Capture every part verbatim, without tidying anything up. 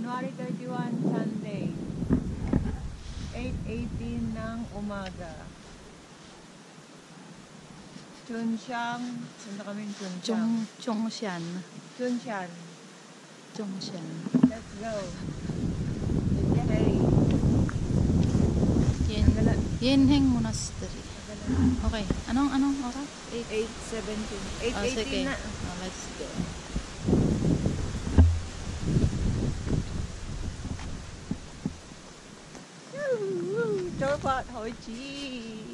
January thirty-one, Sunday. eight eighteen ng umaga. Chunxiang. Saan na kami Chunxiang? Zhongshan. Chunxian. Zhongshan. Let's go. Okay. Yen, Yenheng Monastery. Okay. Anong, anong oras? eight seventeen. eight Oh, sige. eighteen na. Oh, let's go. Trôi Phật Hội Chi.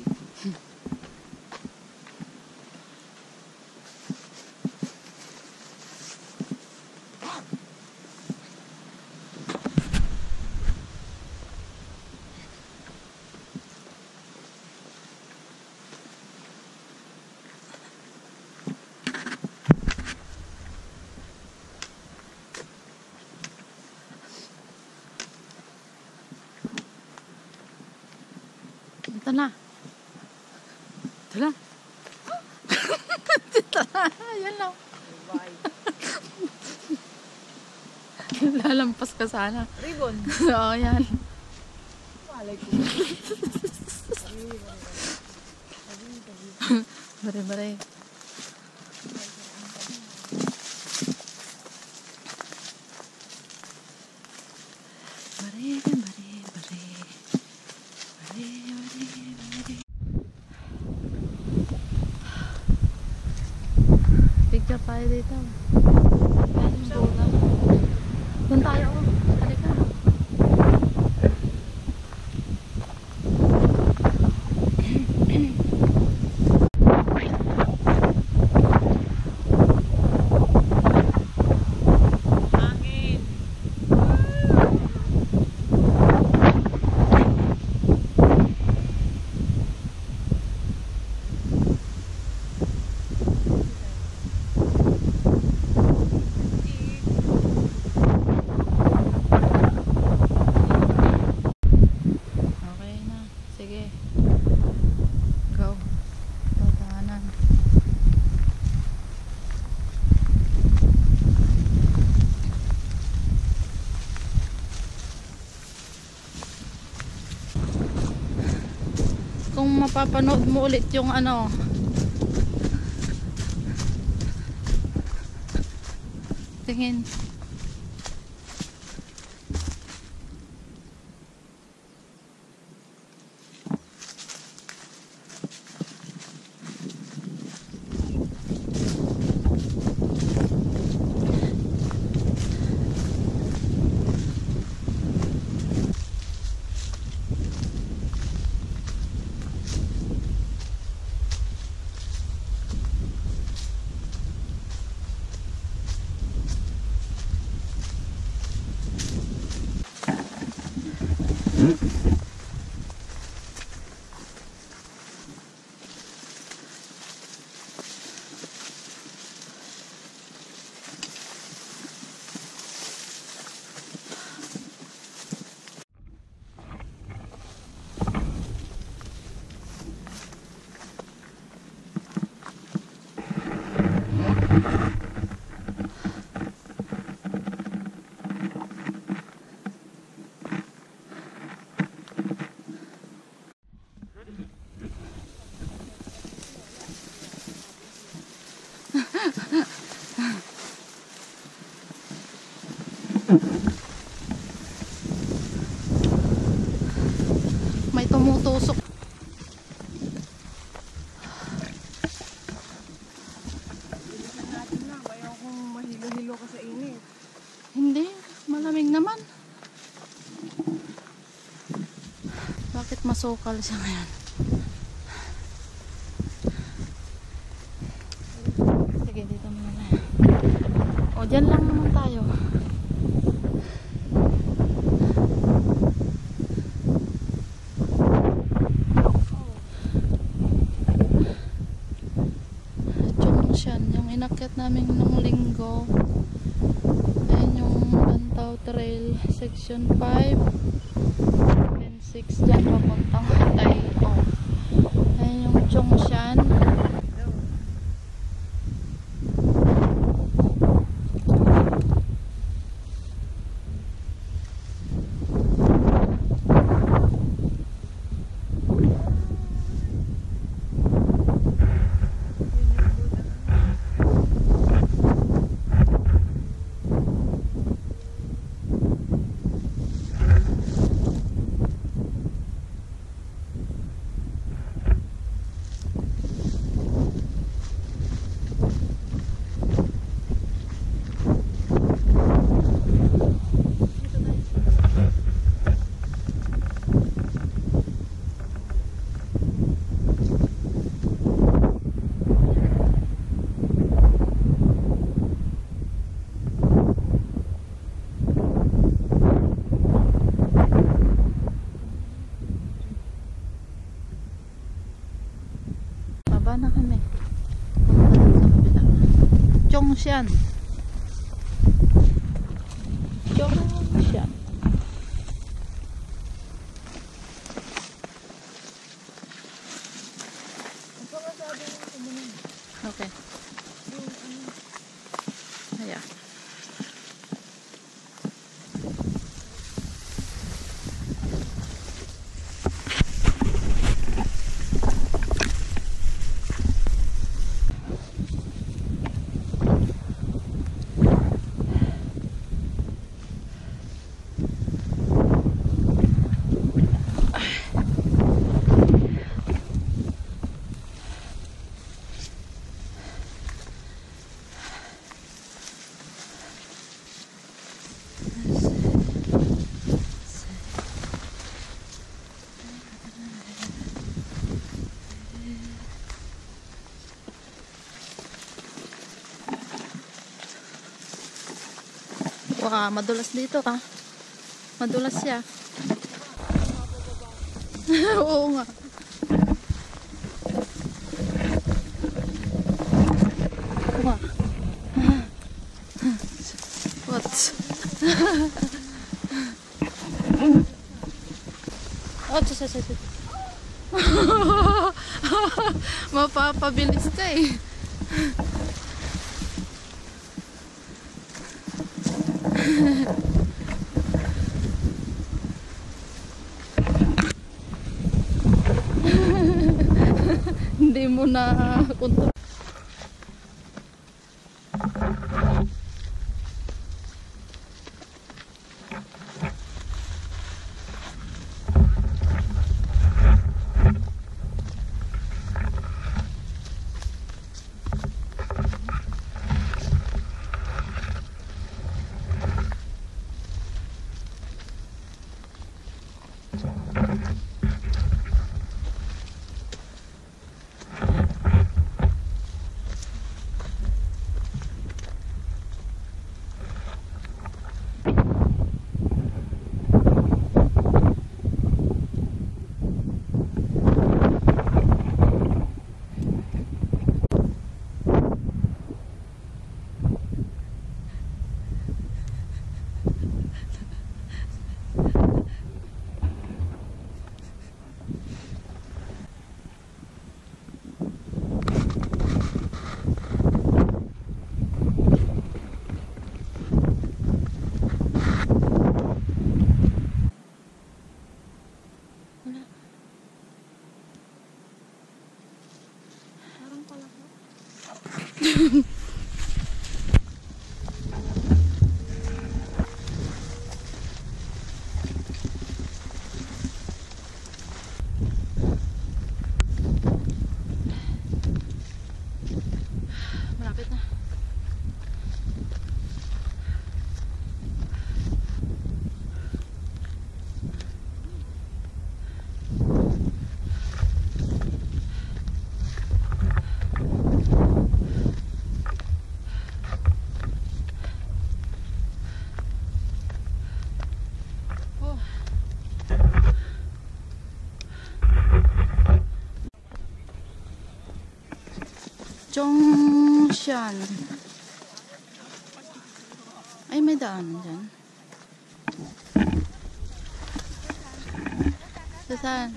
Ito na. Ito na. Ito na. Yan lang. Lalampas ka sana. Ribbon. Oo, yan. Malay ko. Bare-bare. Bare, bare, bare. Picture tayo dito. Doon tayo. Halika. Hangin. Okay na. Sige. Go. Tatahanan. Kung mapapanood mo ulit yung ano, tingin. May tumutusok. Bilisan natin lang. Ayaw kong mahilo-hilo ka sa init. Hindi, malamig naman. Bakit masukal siya ngayon? Sige, dito muna tayo. O, dyan lang naman tayo. Zhongshan, yung inakyat namin nung linggo. Ayan yung Lantau Trail Section five and six dyan papuntang Hatay. Oh. Ayan yung Zhongshan. Zhongshan. Zhongshan. Okay. Ayan. Wah, madulas dito ka. Madulas siya. Oo nga. Wah. What? Oh, tsa, tsa, tsa. Mapapabilis ka eh. Hindi mo na kontrol. Malapit na. Zhongshan. Ay, may daanan dyan. Saan?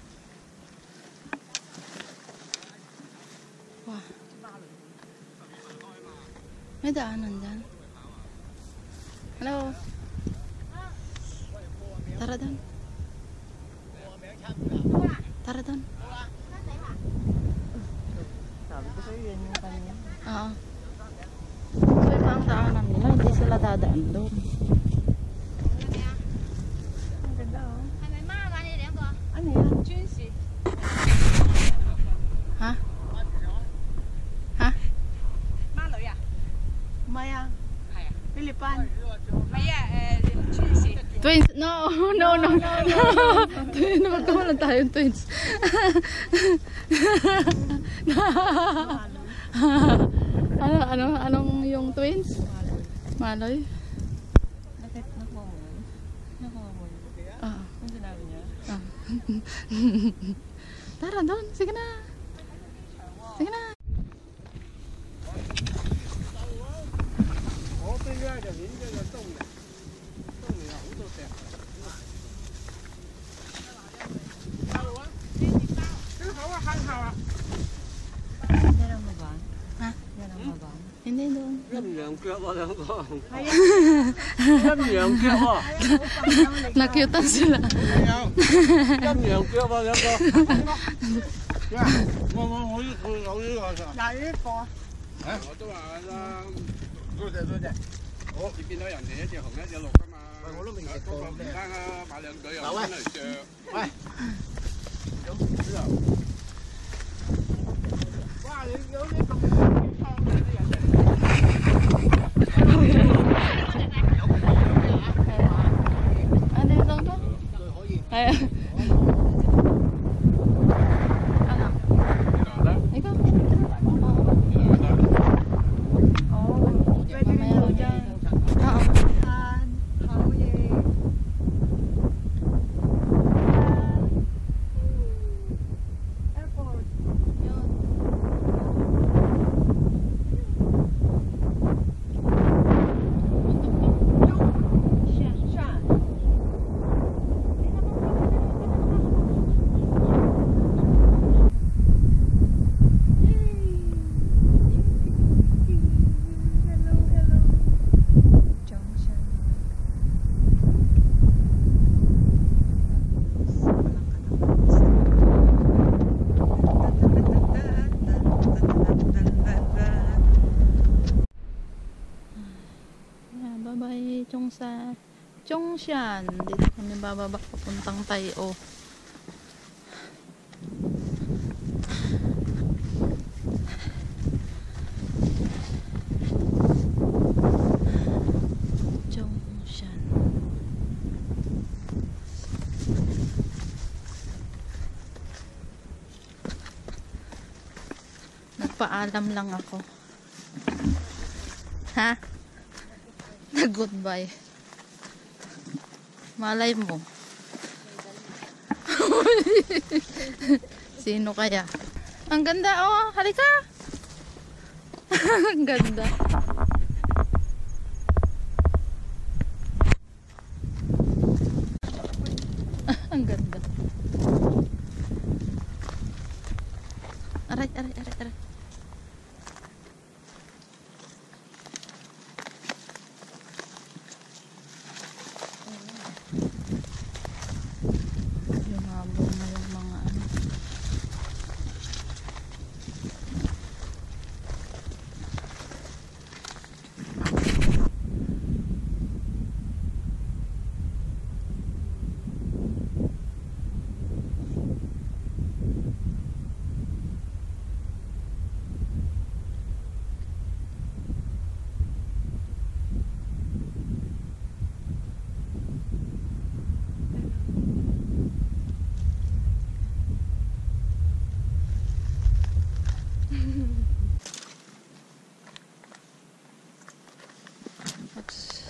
Wah. May daanan dyan. Hello. Tara doon. Tara doon. Oo. So, ito ang daanan nila. Hindi sila dadaan doon. Ang ganda oh. Ano yan? Junsi. Ha? Ha? Malo ya? Maya. Pilipan. Maya, eh, Junsi. Twins? No, no, no. Twins, magkamalan tayong twins. Ano, ano, anong yung twins? Maloy? Bakit nakuha? Nakuha. Ah. Ang sinabi niya? Ah. Tara doon, sige na. Sige na. 就顯咗個東嚟，東嚟有好多石。包啊！幾好啊，慳下啊！ Hindi lang mabang. Ha? Hindi lang mabang. Hindi doon. 陰陽腳喎兩個。 係啊， 陰陽腳喎。 Nakyutan sila. 有。陰陽腳喎兩個。我我我呢個有呢個㗎。 嗱呢個啊！我都話啦，多謝多謝。好，你見到人哋一隻紅一隻綠㗎嘛？喂，我都未食過。唔單啊，買兩對又翻嚟着。喂。哇！你有啲咁湯嘅啲人。 Ano yung lang ba? Ay. Ano? Ikaw? 哦，pwede rin daw dyan. Oo. Han, hao-ye. Airport. Yun. Shan. Hello, hello. Junction. Ayan, bye-bye Chongsa. Chongshan. Dito kami bababa papuntang Tayo. Chongshan. Nagpaalam lang ako. Ha? Nag-goodbye. Malay mo. Sino kaya? Ang ganda oh, halika. Ang ganda. Ang ganda. Aray, aray, aray, aray. Lumabog na yung mga ano. Oops.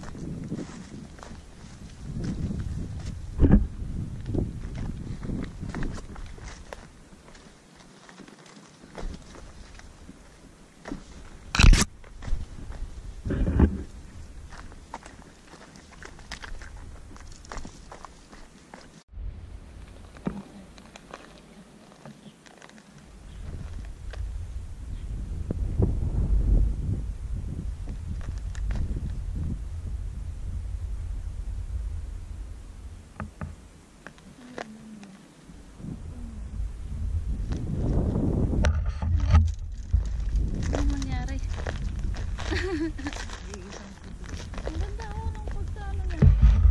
Anong nangyari? Ang ganda oh, ng pagkano niya.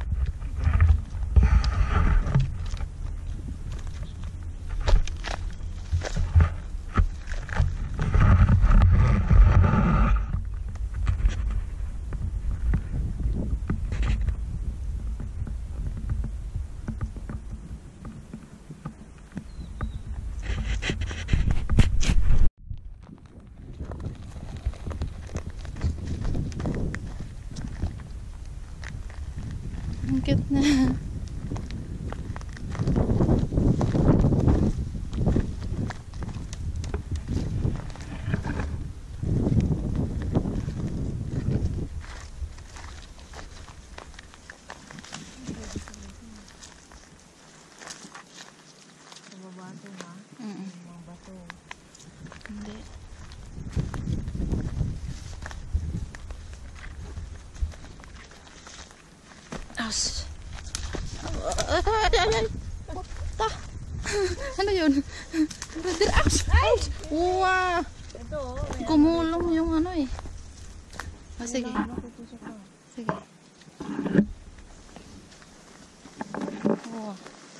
Ang cute na. As. Ay, ay, ay. Ta. Ano yun? Brother, ouch! Ouch! Wow! Ito, oh. May Gumulong yung ano eh. Ah, sige. ano, tutusok ka. Sige. Wow.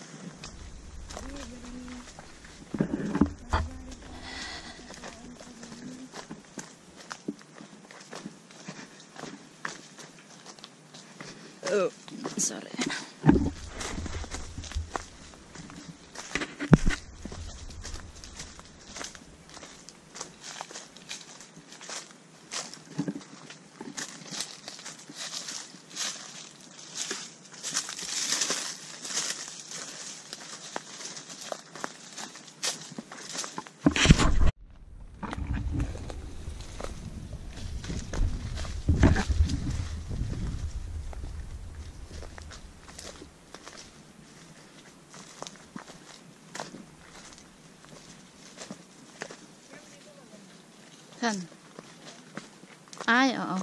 Oh, sorry. Saan? Ay, oo.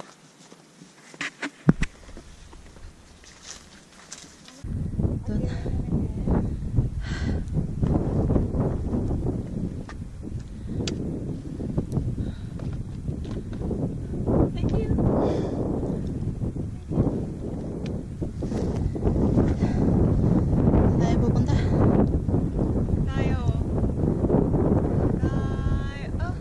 Doon. Thank you. Tayo pupunta. Tayo. Tayo. Oh.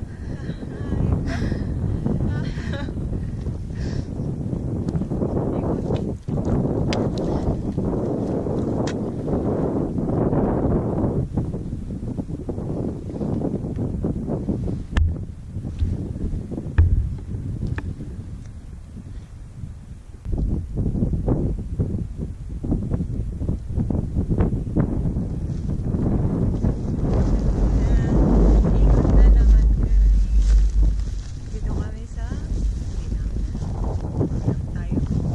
Ikot na naman kami. Dito kami sa tayo.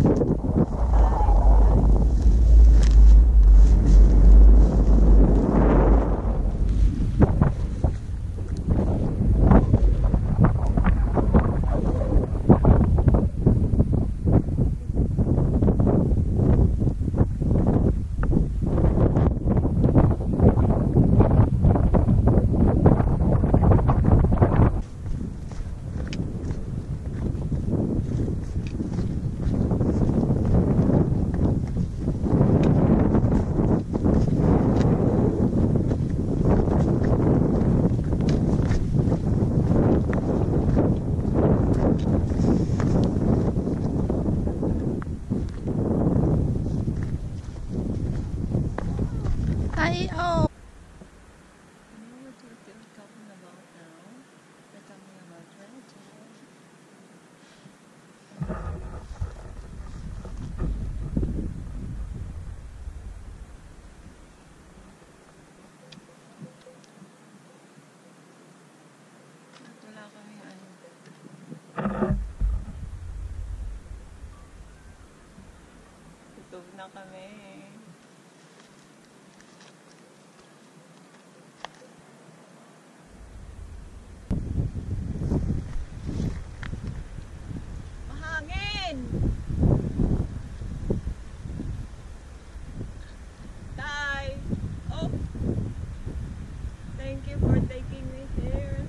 Ay, oh. Wala kami ano. Tutog na kami. Mahangin! Tay! Oh! Thank you for taking me here.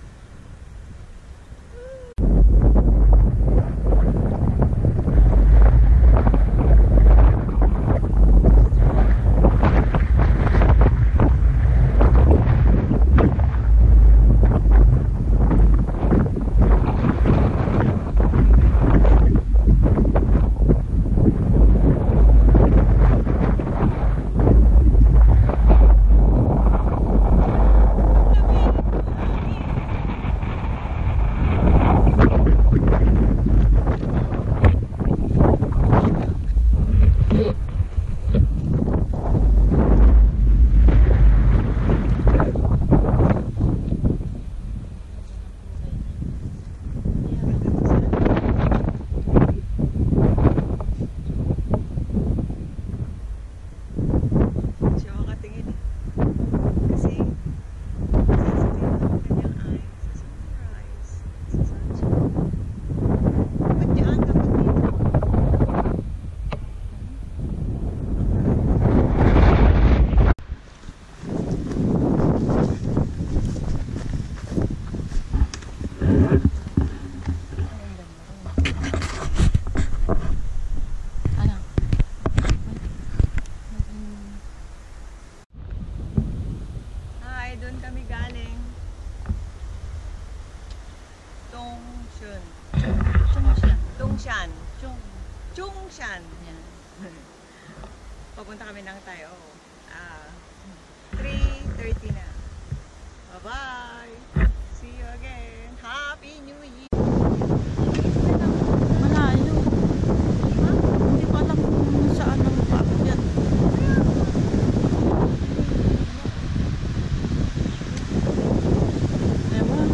Chongxian. Yan. Papunta kami ng tayo. Ah, three thirty na. Bye-bye! See you again! Happy New Year! Malayo. Hindi ko alam kung saan ang paakyat. Ewan.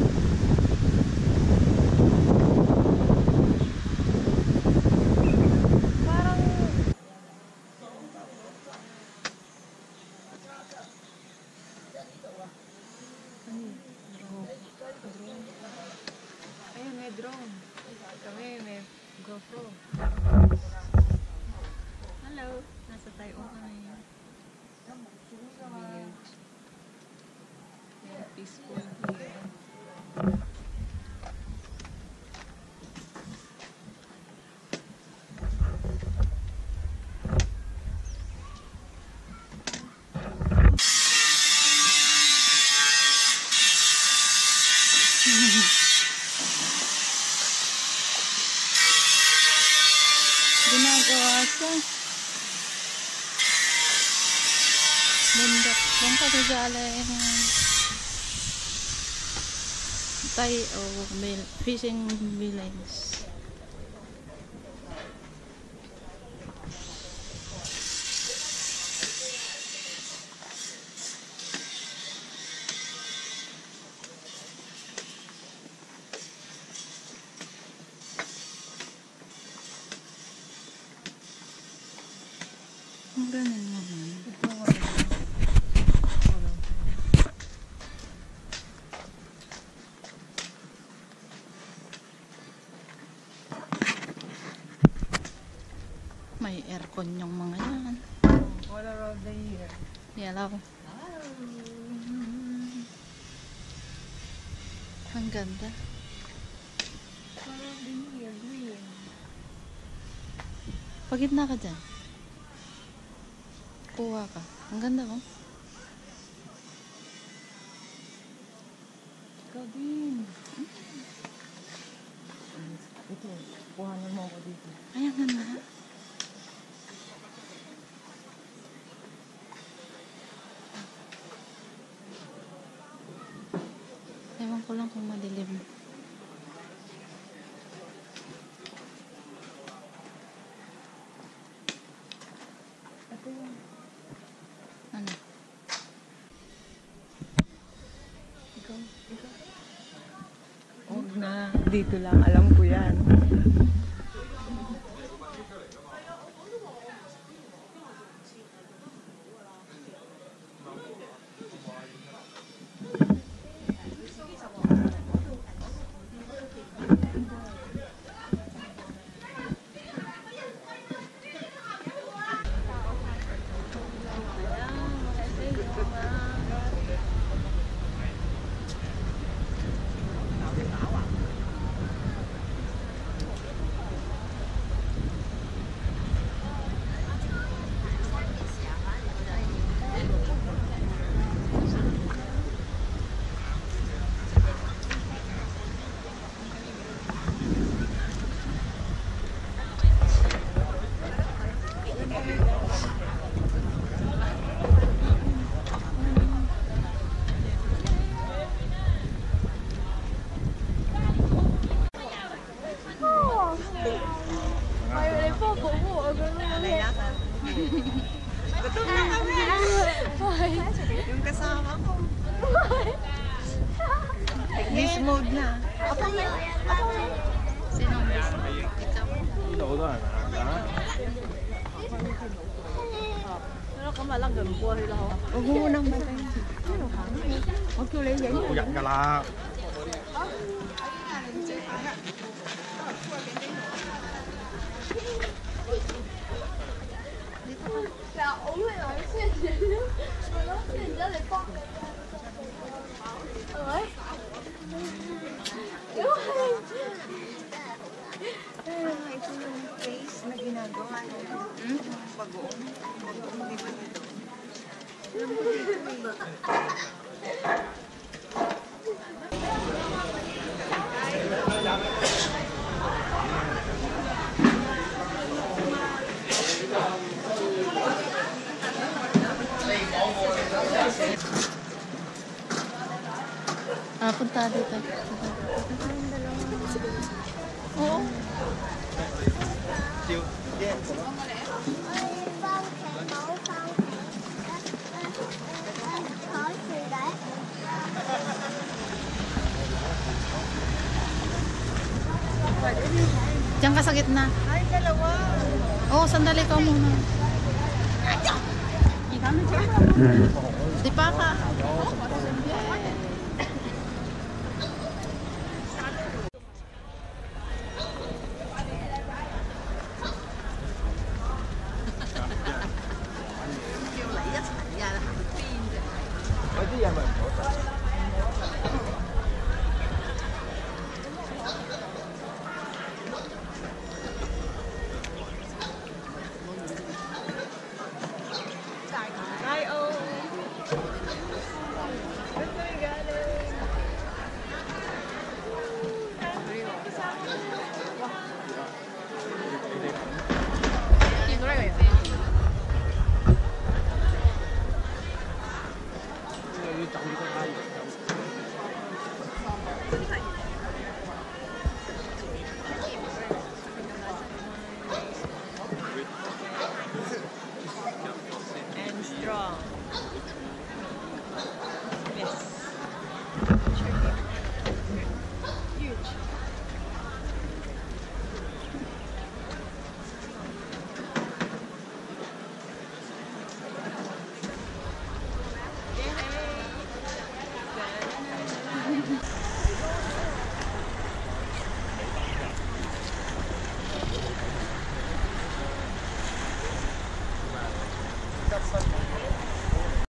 Ayun, may drone. Kami, may GoPro. Hello! Nasa tayo kami. Yan, peaceful here. Ginagawa siya. Bundok. Doon ka galing Tay o fishing village. Ang ganun naman. May aircon yung mga yan. All around the year. Yellow. Ang ganda. All around the year, green. Pagitna ka dyan. Kuha ka. Ang ganda oh. Ikaw din. Ito, kuhanan mo ako dito. Ay, ang ganda. Ewan ko lang kung madilim. Ito yung Ano? ikaw, ikaw. Huwag na. Dito lang, alam ko yan. Gutom na kami. Yung kasama ko. This mode na. Sinong best? Ikaw. Pero kamalang buhay lang ako. Huwag mo munang batayin. Huwag ko lang yan. Cô giận cả là là ủng hộ nói chuyện gì nữa mà nói chuyện ra lại con ơi yếu hay Ito yung face na ginagawa niya. Hmm? Pag-uong. Pag-uong, di ba nito? Alam ko dito eh. Tara, punta dito. Oo. Diyan ka sa gitna. Ay, dalawa. Oo, sandali ka muna. Di pa ka.